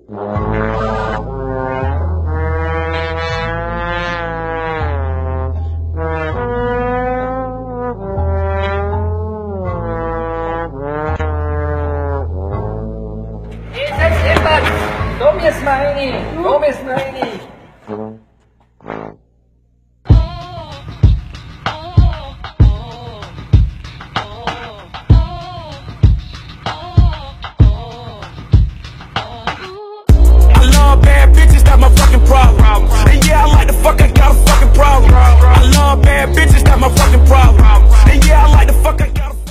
Do mnie smajni! Do mnie smajni! I love bad bitches, that's my fucking problem. And yeah, I like the fuck, I got a fucking problem. I love bad bitches, that's my fucking problem. And yeah, I like the fuck, I got a